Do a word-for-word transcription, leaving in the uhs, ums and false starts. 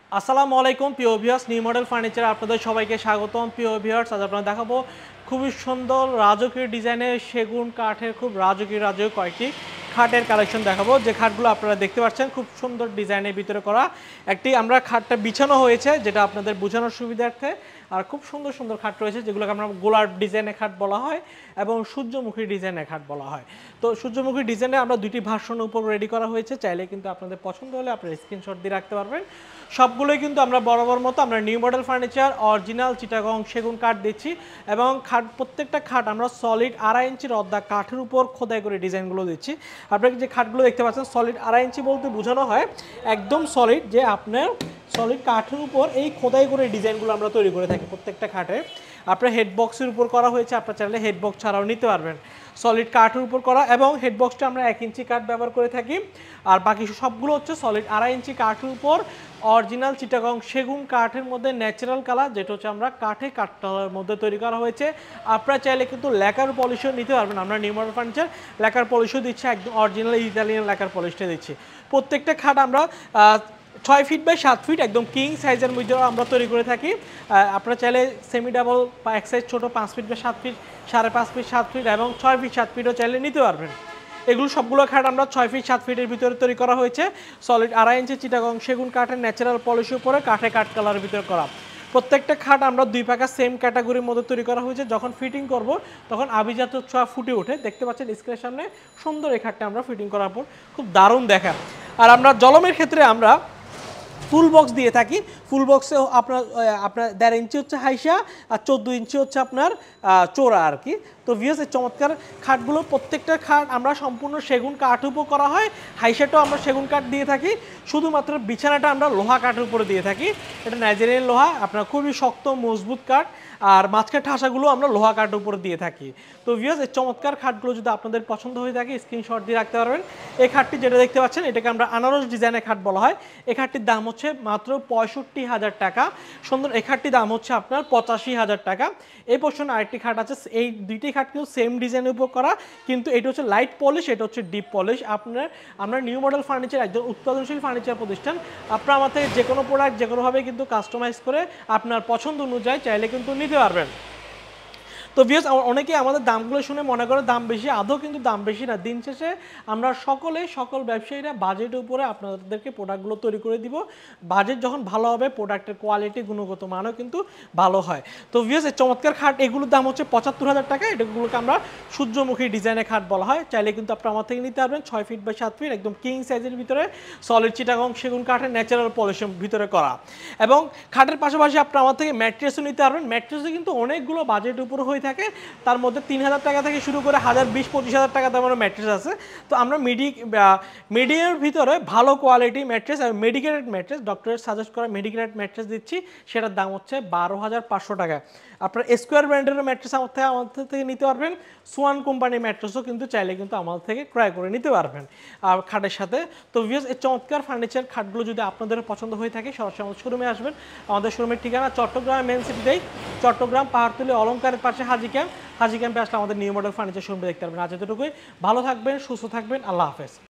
আসসালামু আলাইকুম প্রিয় ভিউয়ার্স, নিউ মডেল ফার্নিচার আপনাদের সবাইকে স্বাগতম। প্রিয় ভিউয়ার্স, আজ আপনারা দেখাবো খুবই সুন্দর রাজকীয় ডিজাইনের সেগুন কাঠের খুব রাজকীয় রাজকীয় কয়েকটি খাটের কালেকশন দেখাবো। যে খাটগুলো আপনারা দেখতে পাচ্ছেন খুব সুন্দর ডিজাইনের ভিতরে করা একটি আমরা খাটটা বিছানো হয়েছে, যেটা আপনাদের বোঝানোর সুবিধার্থে। আর খুব সুন্দর সুন্দর খাট রয়েছে, যেগুলোকে আমরা গোলার ডিজাইনের খাট বলা হয় এবং সূর্যমুখী ডিজাইনের খাট বলা হয়। তো সূর্যমুখী ডিজাইনে আমরা দুটি ভার্সন উপর রেডি করা হয়েছে, চাইলে কিন্তু আপনাদের পছন্দ হলে আপনারা স্ক্রিনশট দিয়ে রাখতে পারবেন। সবগুলোই কিন্তু আমরা বরাবর মতো আমরা new model furniture original Chittagong সেগুন কাঠ দিচ্ছি, এবং খাট প্রত্যেকটা খাট আমরা সলিড আড়াই ইঞ্চির অর্ধা কাঠের উপর খোদাই করে ডিজাইনগুলো দিচ্ছি। আপনারা যে খাটগুলো দেখতে পাচ্ছেন সলিড আড়াই ইঞ্চি বলতে বোঝানো হয় একদম সলিড, যে আপনার সলিড কাঠের উপর এই খোদাই করে ডিজাইনগুলো আমরা তৈরি করে থাকি প্রত্যেকটা খাটে। আপনার হেড বক্সের উপর করা হয়েছে, আপনার চাইলে হেড বক্স ছাড়াও নিতে পারবেন। সলিড কাঠের উপর করা, এবং হেড বক্সটা আমরা এক ইঞ্চি কাঠ ব্যবহার করে থাকি, আর বাকি সবগুলো হচ্ছে সলিড আড়াই ইঞ্চি কাঠের উপর অরিজিনাল চিটাগং সেগুন কাঠের মধ্যে ন্যাচারাল কালার, যেটা হচ্ছে আমরা কাঠে কাঠের মধ্যে তৈরি করা হয়েছে। আপনারা চাইলে কিন্তু লেকার পলিশও নিতে পারবেন। আমরা নিউ মডেল ফার্নিচার লেকার পলিশও দিচ্ছি, একদম অরিজিনাল ইতালিয়ান লেকার পলিশটা দিচ্ছি। প্রত্যেকটা খাট আমরা ছয় ফিট বাই সাত ফিট একদম কিং সাইজের মধ্যে আমরা তৈরি করে থাকি। আপনারা চাইলে সেমি ডাবল বা এক সাইজ ছোটো পাঁচ ফিট বা সাত ফিট, সাড়ে পাঁচ ফিট সাত ফিট এবং ছয় ফিট সাত ফিটও চাইলে নিতে পারবেন। এগুলো সবগুলো খাট আমরা ছয় ফিট সাত ফিটের ভিতরে তৈরি করা হয়েছে, সলিড আড়াই ইঞ্চি চিটাগং সেগুন কাঠের ন্যাচারাল পলিশের উপরে কাঠে কাঠ কালারের ভিতরে করা। প্রত্যেকটা খাট আমরা দুই পাকা সেম ক্যাটাগরির মধ্যে তৈরি করা হয়েছে। যখন ফিটিং করব তখন আভিজাত ছোঁয়া ফুটে ওঠে। দেখতে পাচ্ছেন স্ক্রিনের সামনে সুন্দর এই খাটটা আমরা ফিটিং করার পর খুব দারুণ দেখা। আর আমরা জলমের ক্ষেত্রে আমরা ফুল বক্স দিয়ে থাকি। ফুল বক্সে আপনার আপনার দেড় ইঞ্চি হচ্ছে হাইসা আর চোদ্দো ইঞ্চি হচ্ছে আপনার চোরা আর কি। তো ভিউয়ার্স, এই চমৎকার খাটগুলো প্রত্যেকটা খাট আমরা সম্পূর্ণ সেগুন কাঠ উপর করা হয়। হাইসাটাও আমরা সেগুন কাঠ দিয়ে থাকি, শুধুমাত্র বিছানাটা আমরা লোহা কাঠের উপরে দিয়ে থাকি। এটা নাইজেরিয়ান লোহা, আপনার খুবই শক্ত মজবুত কাঠ, আর মাঝখানে ঠাসাগুলো আমরা লোহা কাঠের উপরে দিয়ে থাকি। তো ভিউয়ার্স, এই চমৎকার খাটগুলো যদি আপনাদের পছন্দ হয়ে থাকে স্ক্রিনশট দিয়ে রাখতে পারবেন। এই খাটটি যেটা দেখতে পাচ্ছেন এটাকে আমরা আনারস ডিজাইনের খাট বলা হয়। এই খাটটির দাম হচ্ছে মাত্র পঁয়ষট্টি হাজার টাকা। সুন্দর এই খাটটির দাম হচ্ছে আপনার পঁচাশি হাজার টাকা। এই পোর্শনে আরেকটি খাট আছে, এই দুইটি খাট কিন্তু সেম ডিজাইনের উপর করা, কিন্তু এটা হচ্ছে লাইট পলিশ, এটা হচ্ছে ডিপ পলিশ। আপনার আমরা নিউ মডেল ফার্নিচার একজন উৎপাদনশীল ফার্নিচার প্রতিষ্ঠান। আপনারা আমার থেকে যে কোনো প্রোডাক্ট যে কোনোভাবে কিন্তু কাস্টমাইজ করে আপনার পছন্দ অনুযায়ী চাইলে কিন্তু নিতে পারবেন। তো ভিউয়ার্স, অনেকে আমাদের দামগুলো শুনে মনে করে দাম বেশি, আদৌ কিন্তু দাম বেশি না। দিন শেষে আমরা সকলে সকল ব্যবসায়ীরা বাজেটের উপরে আপনাদেরকে প্রোডাক্টগুলো তৈরি করে দিব। বাজেট যখন ভালো হবে প্রোডাক্টের কোয়ালিটি গুণগত মানও কিন্তু ভালো হয়। তো ভিউয়ার্স, এই চমৎকার খাট এগুলোর দাম হচ্ছে পঁচাত্তর হাজার টাকা। এটাগুলোকে আমরা সূর্যমুখী ডিজাইনের খাট বলা হয়। চাইলে কিন্তু আপনারা আমার থেকে নিতে পারবেন। ছয় ফিট বাই সাত ফিট একদম কিং সাইজের ভিতরে সলিড চিটাগং সেগুন কাঠের ন্যাচারাল পলিশের ভিতরে করা। এবং খাটের পাশাপাশি আপনারা আমার থেকে ম্যাট্রেসও নিতে পারবেন। ম্যাট্রেসও কিন্তু অনেকগুলো বাজেটের উপর হয়ে থাকে, তার মধ্যে তিন হাজার টাকা থেকে শুরু করে হাজার বিশ পঁচিশ হাজার টাকা দামের ম্যাট্রেস আছে। তো আমরা মিডি মিডিয়ামের ভিতরে ভালো কোয়ালিটি ম্যাট্রেস আর মেডিকেটেড ম্যাট্রেস, ডক্টরের সাজেস্ট করা মেডিকেটেড ম্যাট্রেস দিচ্ছি, সেটার দাম হচ্ছে বারো হাজার পাঁচশো টাকা। আপনার স্কোয়ার ব্র্যান্ডের ম্যাট্রেস আমার থেকে আমাদের থেকে নিতে পারবেন। সোয়ান কোম্পানির ম্যাট্রেসও কিন্তু চাইলে কিন্তু আমাদের থেকে ক্রয় করে নিতে পারবেন আর খাটের সাথে। তো ভিউয়ার্স, এই চমৎকার ফার্নিচার খাটগুলো যদি আপনাদের পছন্দ হয়ে থাকে সরাসরি আমাদের শোরুমে আসবেন। আমাদের শোরুমের ঠিকানা চট্টগ্রাম মেন সিটিতেই, চট্টগ্রাম পাহাড়তলী অলঙ্কারের পাশে হাজি ক্যাম্প। হাজি ক্যাম্পে আসলে আমাদের নিউ মডেল ফার্নিচার শোরুমে দেখতে পারবেন। আজ এতটুকুই, ভালো থাকবেন, সুস্থ থাকবেন, আল্লাহ হাফেজ।